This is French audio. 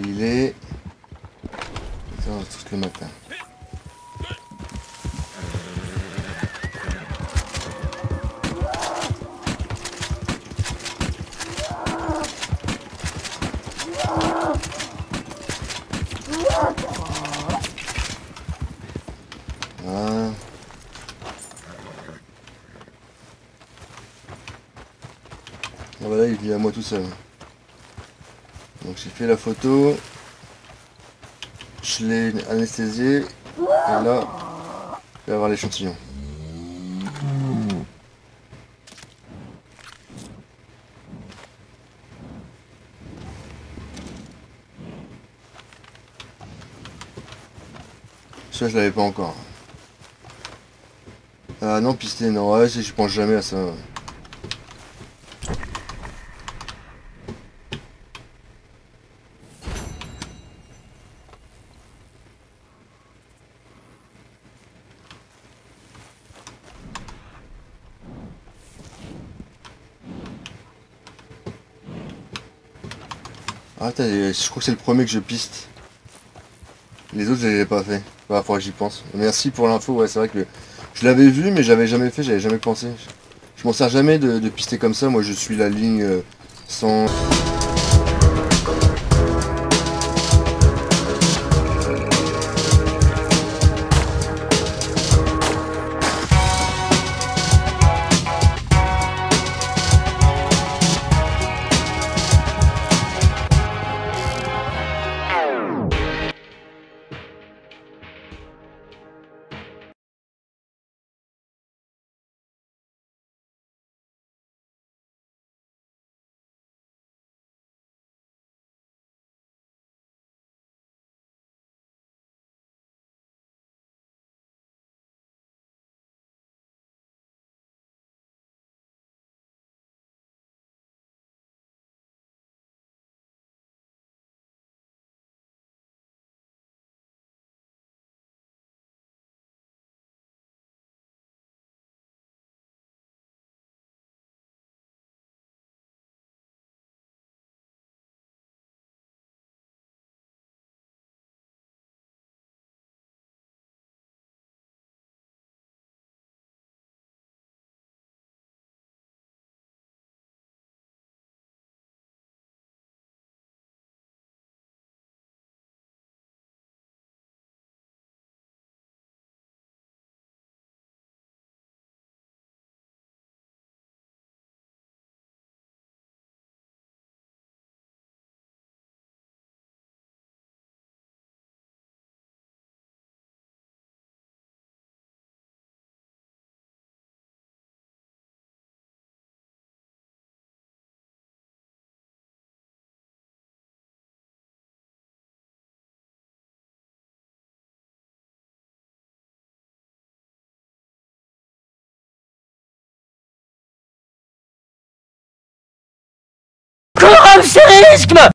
il est 14 tous le matin. Voilà. Ah bah là il vit à moi tout seul. Donc j'ai fait la photo, je l'ai anesthésié et là je vais avoir l'échantillon. Ça je l'avais pas encore. Ah non, pisté, non, ouais, je pense jamais à ça. Ah, je crois que c'est le premier que je piste. Les autres, je les ai pas fait. Bah, faudrait que j'y pense. Merci pour l'info, ouais, c'est vrai que je l'avais vu, mais j'avais jamais fait, j'avais jamais pensé. Je m'en sers jamais de pister comme ça, moi je suis la ligne sans... Cours, risque!